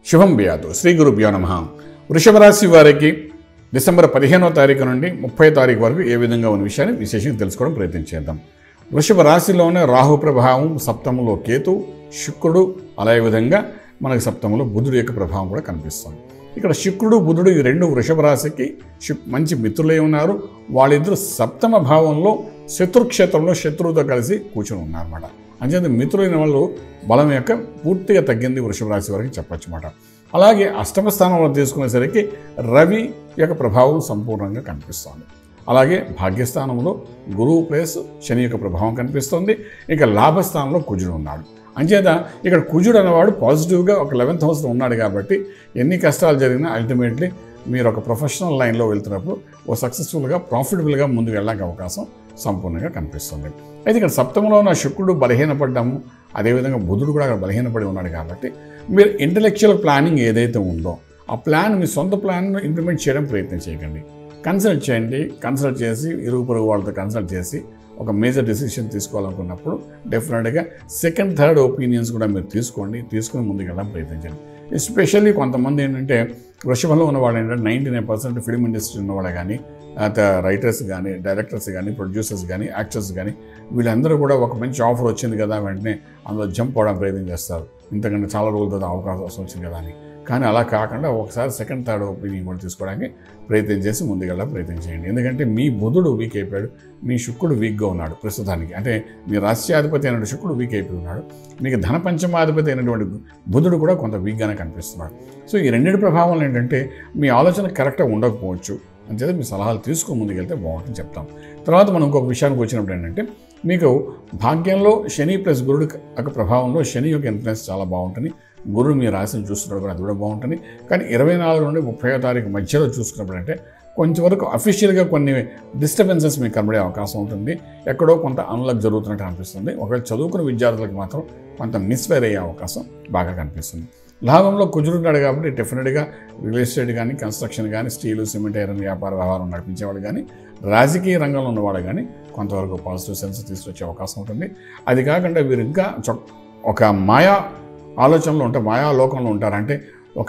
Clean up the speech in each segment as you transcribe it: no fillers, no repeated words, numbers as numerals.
శుభం వ్యాధు శ్రీ గురుభ్యో నమః. వృషభ రాశి వారికి డిసెంబర్ 15వ తారీఖు నుండి 30వ తారీఖు వరకు ఏ విధంగా ఉన్న విషయాన్ని విశేషంగా తెలుసుకోవడం ప్రయత్నం చేద్దాం. వృషభ రాశిలోనే రాహు ప్రభావం, సప్తమంలో కేతు, శుక్రుడు, అలాగే విధంగా మనకు సప్తమంలో బుధుడు యొక్క ప్రభావం కూడా కనిపిస్తుంది. ఇక్కడ శుక్రుడు, బుధుడు ఈ రెండు వృషభ రాశికి మంచి మిత్రులై ఉన్నారు. వాళ్ళిద్దరు సప్తమ భావంలో శత్రుక్షేత్రంలో శత్రువుతో కలిసి కూర్చొని ఉన్నారన్నమాట. అంచేత మిత్రులైన వాళ్ళు బలం యొక్క పూర్తిగా తగ్గింది వృషభ రాశి వరకు చెప్పచ్చు అన్నమాట. అలాగే అష్టమ స్థానంలో తీసుకునేసరికి రవి యొక్క ప్రభావం సంపూర్ణంగా కనిపిస్తుంది. అలాగే భాగ్యస్థానంలో గురువు ప్లస్ శని యొక్క ప్రభావం కనిపిస్తుంది. ఇక లాభస్థానంలో కుజుడు ఉన్నాడు. అంచేత ఇక్కడ కుజుడు అనేవాడు పాజిటివ్గా ఒక 11th హౌస్లో ఉన్నాడు కాబట్టి ఎన్ని కష్టాలు జరిగినా అల్టిమేట్లీ మీరు ఒక ప్రొఫెషనల్ లైన్లో వెళ్తున్నప్పుడు ఓ సక్సెస్ఫుల్గా ప్రాఫిటబుల్గా ముందుకు వెళ్ళడానికి అవకాశం సంపూర్ణంగా కనిపిస్తుంది. అయితే ఇక్కడ సప్తమంలో ఉన్న శుక్రుడు బలహీనపడ్డాము, అదేవిధంగా బుధుడు కూడా అక్కడ బలహీనపడి ఉన్నాడు కాబట్టి మీరు ఇంటలెక్చువల్ ప్లానింగ్ ఏదైతే ఉందో ఆ ప్లాన్ మీ సొంత ప్లాన్ను ఇంప్లిమెంట్ చేయడం ప్రయత్నం చేయకండి. కన్సల్ట్ చేయండి. కన్సల్ట్ చేసి ఇరుగు పొరుగు వాళ్ళతో కన్సల్ట్ చేసి ఒక మేజర్ డెసిషన్ తీసుకోవాలనుకున్నప్పుడు డెఫినెట్గా సెకండ్, థర్డ్ ఒపీనియన్స్ కూడా మీరు తీసుకుని ముందుకు వెళ్ళడం ప్రయత్నించండి. ఎస్పెషల్లీ కొంతమంది ఏంటంటే వృషభంలో ఉన్నవాళ్ళు ఏంటంటే 99% ఫిల్మ్ ఇండస్ట్రీ ఉన్నవాళ్ళు కానీ, రైటర్స్ కానీ, డైరెక్టర్స్ కానీ, ప్రొడ్యూసర్స్ కానీ, యాక్టర్స్ కానీ వీళ్ళందరూ కూడా ఒక మంచి ఆఫర్ వచ్చింది కదా వెంటనే అందులో జంప్ అవడం ప్రయత్నం చేస్తారు. ఇంతకంటే చాలా రోజుల తర్వాత అవకాశం వచ్చింది కదా అని. కానీ అలా కాకుండా ఒకసారి సెకండ్, థర్డ్ ఒపీనియన్ కూడా తీసుకోవడానికి ప్రయత్నం చేసి ముందుకెళ్ళ ప్రయత్నం చేయండి. ఎందుకంటే మీ బుధుడు వీక్ అయిపోయాడు, మీ శుక్రుడు వీక్గా ఉన్నాడు ప్రస్తుతానికి. అంటే మీ రాష్ట్రాధిపతి అయినటువంటి శుక్రుడు వీక్ అయిపోయి ఉన్నాడు. మీకు ధన పంచమాధిపతి అయినటువంటి బుధుడు కూడా కొంత వీక్గానే కనిపిస్తున్నాడు. సో ఈ రెండింటి ప్రభావం ఏంటంటే మీ ఆలోచన కరెక్ట్గా ఉండకపోవచ్చు. అంచేత మీ సలహాలు తీసుకుని ముందుకెళ్తే బాగుంటుంది చెప్తాం. తర్వాత మనం ఇంకొక విషయానికి వచ్చినప్పుడు ఏంటంటే మీకు భాగ్యంలో శని ప్లస్ గురుడు యొక్క ప్రభావంలో శని యొక్క ఇన్ఫ్లుయెన్స్ చాలా బాగుంటుంది. గురువు మీ రాశిని చూస్తున్నప్పుడు కూడా అది కూడా బాగుంటుంది. కానీ 24 నుండి 30వ తారీఖు మధ్యలో చూసుకున్నప్పుడు అంటే కొంచెంవరకు అఫీషియల్గా కొన్ని డిస్టర్బెన్సెస్ మీకు కనబడే అవకాశం ఉంటుంది. ఎక్కడో కొంత అన్లక్ జరుగుతున్నట్టు అనిపిస్తుంది. ఒకవేళ చదువుకున్న విద్యార్థులకు మాత్రం కొంత మిస్ఫైర్ అయ్యే అవకాశం బాగా కనిపిస్తుంది. లాభంలో కుజుడు ఉన్నాడు కాబట్టి డెఫినెట్గా రియల్ ఎస్టేట్ కానీ, కన్స్ట్రక్షన్ కానీ, స్టీలు, సిమెంట్, ఐరన్ వ్యాపార వ్యవహారం నడిపించేవాడు కానీ, రాజకీయ రంగంలో ఉన్నవాడు కానీ కొంతవరకు పాజిటివ్ సెన్స్ తీసుకొచ్చే అవకాశం ఉంటుంది. అది కాకుండా వీరు ఇంకా ఒక మాయా ఆలోచనలో ఉంటారు, మాయా లోకంలో ఉంటారు. అంటే ఒక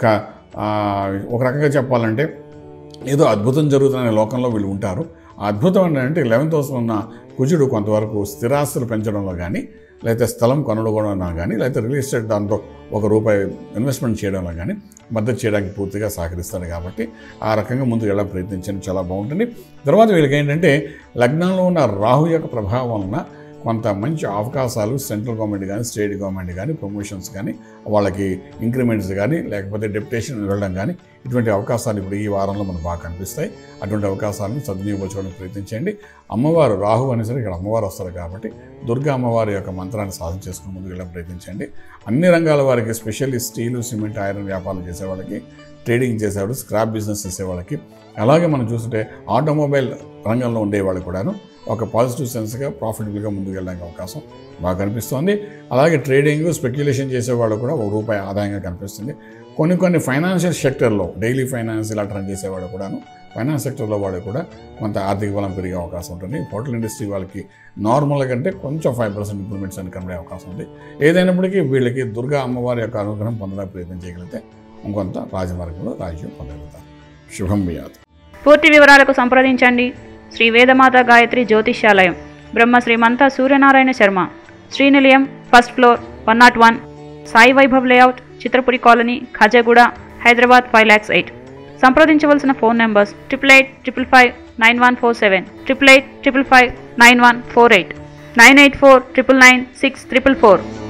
రకంగా చెప్పాలంటే ఏదో అద్భుతం జరుగుతున్న లోకంలో వీళ్ళు ఉంటారు. ఆ అద్భుతం ఏంటంటే 11th హౌస్లో ఉన్న కుజుడు కొంతవరకు స్థిరాస్తులు పెంచడంలో కానీ, లేకపోతే స్థలం కొనుగోలులో కానీ, లేకపోతే రియల్ ఎస్టేట్ దాంతో ₹1 ఇన్వెస్ట్మెంట్ చేయడంలో కానీ మద్దతు చేయడానికి పూర్తిగా సహకరిస్తాడు. కాబట్టి ఆ రకంగా ముందుకు వెళ్ళడం ప్రయత్నించడం చాలా బాగుంటుంది. తర్వాత వీళ్ళకి ఏంటంటే లగ్నంలో ఉన్న రాహు యొక్క ప్రభావం వలన కొంత మంచి అవకాశాలు సెంట్రల్ గవర్నమెంట్ కానీ, స్టేట్ గవర్నమెంట్ కానీ, ప్రమోషన్స్ కానీ, వాళ్ళకి ఇంక్రిమెంట్స్ కానీ, లేకపోతే డెప్యుటేషన్ వెళ్ళడం కానీ ఇటువంటి అవకాశాలు ఇప్పుడు ఈ వారంలో మనకు బాగా కనిపిస్తాయి. అటువంటి అవకాశాలను సద్వినియోగించుకోవడానికి ప్రయత్నించండి. అమ్మవారు రాహు అనేసరికి ఇక్కడ అమ్మవారు వస్తారు కాబట్టి దుర్గా అమ్మవారి యొక్క మంత్రాన్ని సాధన చేసుకుని ముందుకు వెళ్ళడం ప్రయత్నించండి. అన్ని రంగాల వారికి ఎస్పెషల్లీ స్టీలు, సిమెంట్, ఐరన్ వ్యాపారాలు చేసేవాళ్ళకి, ట్రేడింగ్ చేసేవాళ్ళు, స్క్రాప్ బిజినెస్ చేసేవాళ్ళకి, అలాగే మనం చూస్తుంటే ఆటోమొబైల్ రంగంలో ఉండేవాళ్ళు కూడాను ఒక పాజిటివ్ సెన్స్గా ప్రాఫిటబుల్గా ముందుకు వెళ్ళడానికి అవకాశం బాగా కనిపిస్తుంది. అలాగే ట్రేడింగ్, స్పెక్యులేషన్ చేసేవాళ్ళు కూడా ₹1 ఆదాయంగా కనిపిస్తుంది. కొన్ని ఫైనాన్షియల్ సెక్టర్లో డైలీ ఫైనాన్స్ ఇలా రన్ చేసేవాళ్ళు కూడాను ఫైనాన్స్ సెక్టర్లో వాళ్ళు కూడా కొంత ఆర్థిక బలం పెరిగే అవకాశం ఉంటుంది. హోటల్ ఇండస్ట్రీ వాళ్ళకి నార్మల్ కంటే కొంచెం 5% ఇంప్రూవ్మెంట్స్ అని కనబడే అవకాశం ఉంది. ఏదైనప్పటికీ వీళ్ళకి దుర్గా అమ్మవారి యొక్క అనుగ్రహం పొందడానికి ప్రయత్నం చేయగలిగితే ఇంకొంత రాజమార్గంలో రాజ్యం పొందగలుగుతారు. శుభం వ్యాధి. పూర్తి వివరాలకు సంప్రదించండి Shri Vedamata Gayatri Jyotishyalayam, Brahma Srimanta Suryanarayana Sharma, Srinilayam, first floor, 101, Sai Vaibhav layout, Chitrapuri colony, Khajaguda, Hyderabad 5,08,000. సంప్రదించవలసిన ఫోన్ నెంబర్స్ 8885559147, 8855559148, 984999644.